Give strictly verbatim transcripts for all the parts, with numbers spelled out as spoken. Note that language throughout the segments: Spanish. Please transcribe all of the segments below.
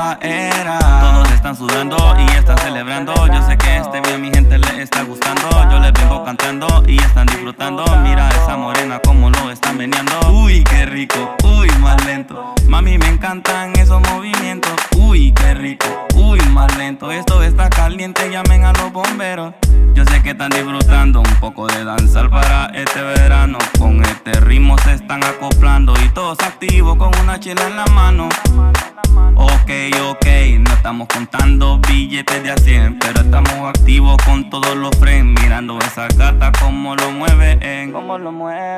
nueva era. Todos están sudando y están celebrando. Yo sé que este video a mi gente le está gustando. Yo les vengo cantando y están disfrutando. Mira esa morena como lo están meneando. Uy, qué rico, uy, más lento. Mami, me encantan esos movimientos. Uy, qué rico, uy, más lento. Esto está caliente, llamen a los bomberos. Yo sé que están disfrutando un poco de danzar para este verano. Con este ritmo se están acoplando y todos activos con una chela en la mano. Ok, ok, no estamos contando billetes de a cien, pero estamos activos con todos los friends. Mirando esa gata como lo mueve, en como lo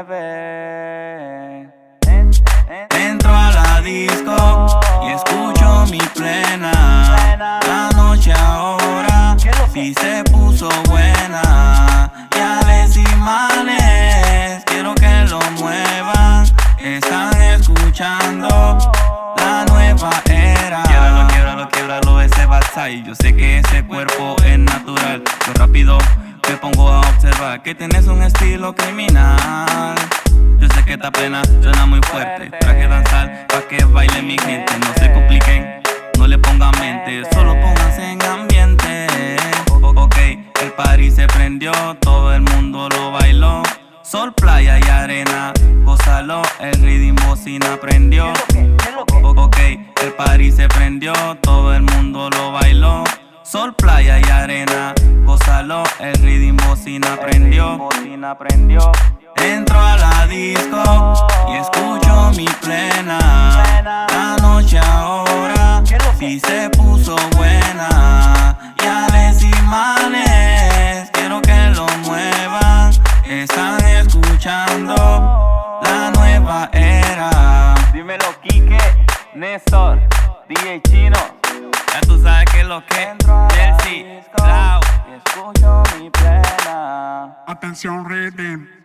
mueve. Entro a la disco y escucho mi plena. La noche ahora sí se puso buena. Ya les imanes, quiero que lo muevan. Están escuchando la nueva era. Quiebralo, quiebralo, quiebralo ese backside. Yo sé que ese cuerpo es natural. Yo rápido me pongo a observar que tienes un estilo criminal. Yo sé que esta plena suena muy fuerte. Traje danzar pa' que baile mi gente. No se compliquen, no le pongan mente, solo pónganse en ambiente. Ok, el party se prendió, todo el mundo lo bailó. Sol, playa y arena, gózalo, el ritmo bocina prendió. Ok, el party se prendió, todo el mundo lo bailó. Sol, playa y arena, gózalo, el ritmo bocina prendió. Entro a la disco y escucho mi plena. La noche ahora sí se puso buena. Ya les imanes, quiero que lo muevan. Están escuchando la nueva era. Dímelo, Quique, Néstor, D J Chino. Ya tú sabes que es lo que Chelsea, Lau. Y escucho mi plena. Atención, Rhythm.